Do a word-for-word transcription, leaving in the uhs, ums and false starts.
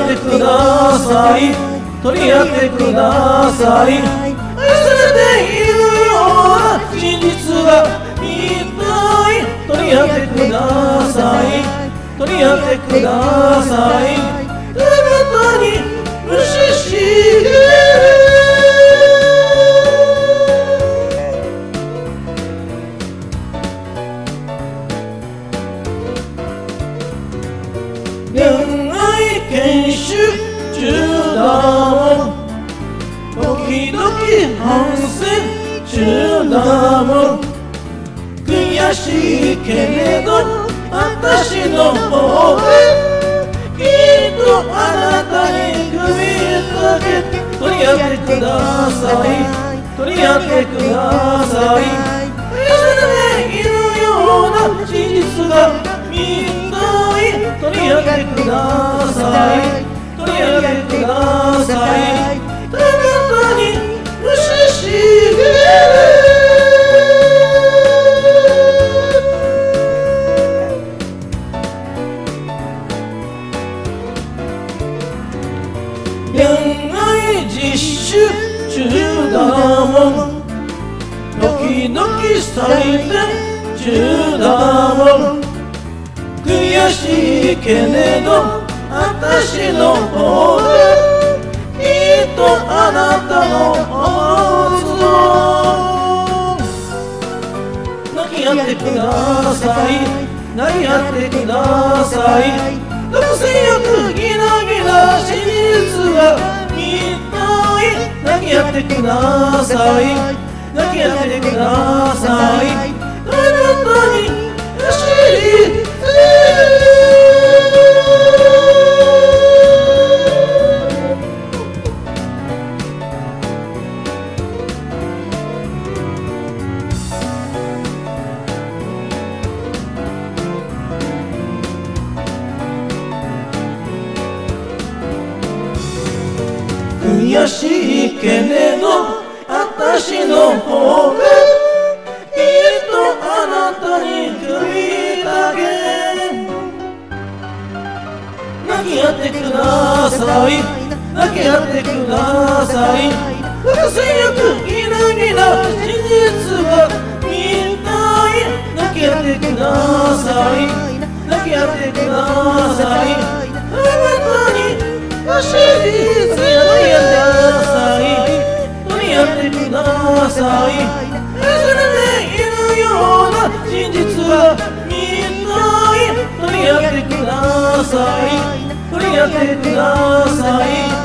ってください、取り合ってください。愛されているような真実が見たい。取り合ってください、取り合ってください。あなたに無視して恋愛研修中だもん、時々反省中だもん。悔しいけれど私の方できっとあなたに首かけて取り合ってください、取り合ってください。愛されているような事実が見たい。取り合ってください、取り合ってください。あなたに無視して恋愛実習中だもん、時々採点中だもん。悔しいけれど私の方できっとあなたの思うつぼ泣き合ってください、泣き合ってください。独占欲ギラギラ真実が見たい。泣き合ってください、泣き合ってください。あなたに知り悔しいけれど私の方がきっとあなたに首だけ泣き合ってください、泣き合ってください。独占欲ギラギラ真実が見たい。泣き合ってください、泣き合ってください。あなたに走り強いやださい、取り合ってください。愛されているような真実が見たい。取り合ってください、取り合ってください。